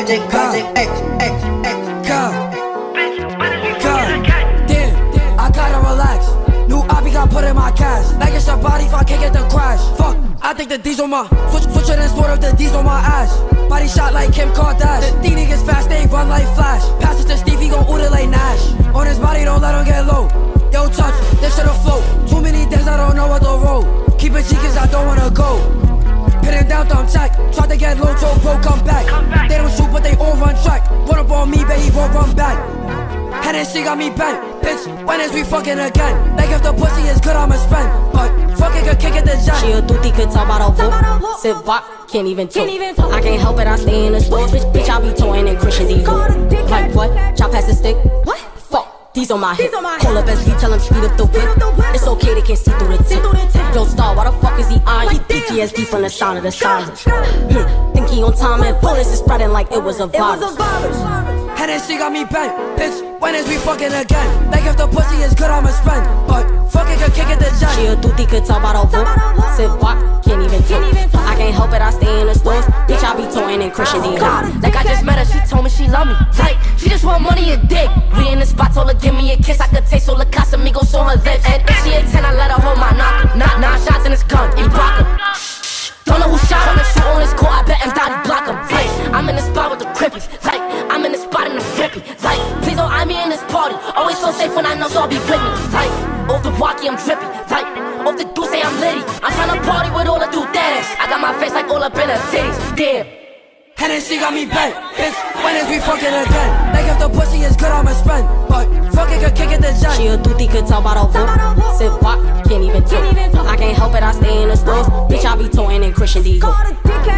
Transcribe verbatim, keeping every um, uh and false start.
project, project, X, X, X. God, God, damn, I gotta relax. New obby got put in my cash. Like it's a body if I can't get the crash. Fuck, I think the D's on my switch, switch it and sort of the D's on my ass. Body shot like Kim Kardashian. These niggas fast, they run like Flash. Pass it to Steve, he gon' order like Nash. On his body, don't let him get low. Yo, touch, this shit'll float. Too many days, I don't know what the road. Keep it G cause I don't wanna go. Pin it down, thumb tight. Tried to get low, Joe Pro, come back. They don't shoot, but they all run track. Run up on me, baby, won't run back. Hennessy got me bent, bitch, when is we fucking again? Like if the pussy is good, I'ma spend. But fucking could kick at the jet. She a dooty, could talk about a whoop. Sit back, can't even talk. I can't help it, I stay in the store. Bitch, bitch, I be toying in Christian Dior. Like what? Chop past the stick. What? Fuck, these on my hip. Call up S V, tell him speed up the whip. It's okay, they can't see through the tip. Yo, Star, why the fuck is he on? He P T S D from the sound of the sirens. Hmm. Think he on time and bullets is spreading like it was a virus. Hennessy got me bent, bitch, when is we fucking again? Like if the pussy is good, I'ma spend. But fucking could kick at the jet. She a dooty, could talk about a whoop. Sit back, can't even talk. I can't help it, I stay in the stores. Bitch, I be toying in Christian Dior. Like I just met her, she told me she love me. Like, she just want money and dick. We in the spot, told her give me a kiss. I could taste all the Casamigos on her lips. And if she a ten, I let her hold my knocker. Not nine shots in his gun, Ibaka. Don't know who shot on the shoot on his court, I bet him Dottie block him. Like, I'm in the spot with the crippies. Like, I'm in the spot in the rippy. Like, please don't eye me in this party. Always so safe when I know, so I'll be with me. Like, off the walkie, I'm drippy. Like, off the do say I'm litty. I'm tryna party with all the do that. I got my face like all up in her titties. Damn. Hennessy got me bent, bitch, when is we fucking again? Like if the pussy is good, I'ma spend. But fucking could kick at the jet. She a dooty, could talk about a whoop. Sit back, can't even talk. I can't help it, I stay in the stores. Bitch, I be toying in Christian Dior.